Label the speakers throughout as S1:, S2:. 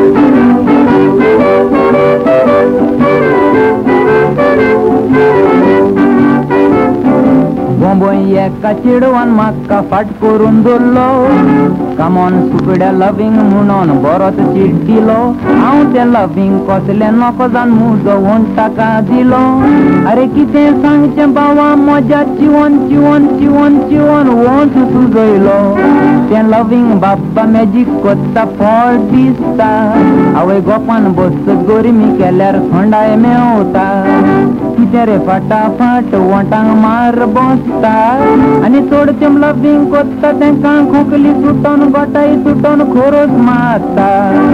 S1: एका चिडवान म्हाका फाट करून दवरलो कामोन सुकड्या लविंग म्हणून बरोच चीट दिलो हांव तें लविंग कसलें नको जावन मुजोवन ताका दिलो अरे कितें सांगचें बावा म्हज्या चिवोन चिवोन चिवोन चिवोन वोंच सुजयलो तें लविंग बाप्पा मॅजीक कोत्ता फळ दिसता आवय गोपान बस गोरमी केल्यार थंडाय मेवता कितें रे फाटाफाट वोटांक मार बसता आनी चडचें लविंग कोत्ता तेंकां खोकली सुटोन गोटाई सुटोन खोरोस मारता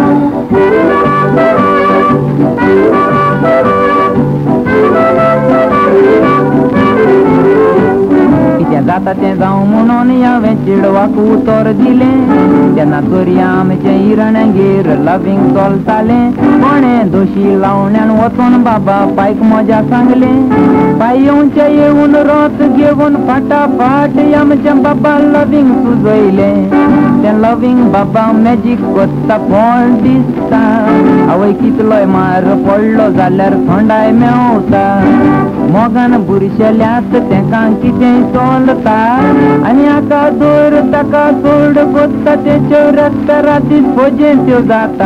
S1: कितें जाता तें जावं म्हणून हांवें चेडवाक उतर दिलें तेन्ना चोरया आमचें इरणगेर लविंग चलतालें कोणें दोशी लावण्यान वचून बाबा पायक मजा सांगलें पाय येवचें येवन रोत घेवन फाटाफाट आमचें बाबा लविंग सुजयलें तें लविंग बाबा मॅजीक कोत्ता फळ दिसता आवय कितलोय मार पडलो जाल्यार थंडाय मेवता मोगान बुरशेल्यात तेंकां कितेंय चलता आनी हाका दोर ताका सोड कोत्ता तेच्यो रस्त्या रातीच फोजें त्यो जाता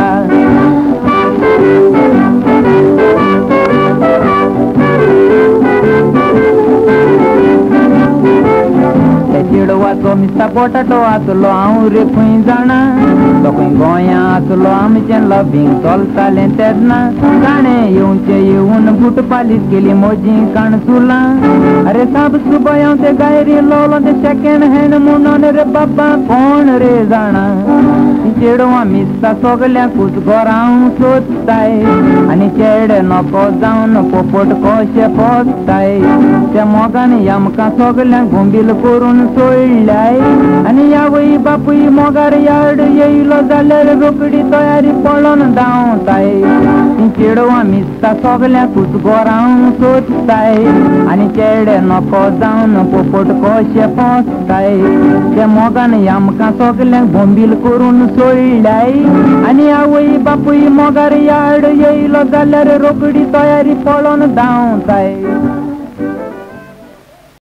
S1: चेडवाचो मिस्ता पोटाटो आसलो हांव रे खंय जाणा तो खंय गोंया आसलो आमचें लविंग चलतालें तेन्ना ताणें येवचें येवन बूट पालीस केली म्हजी काणसुलां अरे साब सुबय हांव ते गायरी लोलो ते सेकेंड हँड म्हणून रे बाबा कोण रे जाणा चेडवां मिस्ता सगल्याकूच घरांक सोदताय आनी चेडे नको जावन पोपट कशे पोसताय त्या मोगान आमकां सगल्यांक घुंबील करून सोडल्याय आनी आवय बापूय मोगार यार्ड येयलो जाल्यार रोकडी तयारी पळोवन धांवताय चेडवां मिस्ता सगल्याकूच घरांक सोदताय आनी चेडे नको जावन पोपट कशे पोसताय त्या मोगान आमकां सगल्यांक घुंबील करून सोडल्याय आनी आवय बापूय मोगार यार्ड येयलो जाल्यार रोकडी तयारी पळोवन धांवताय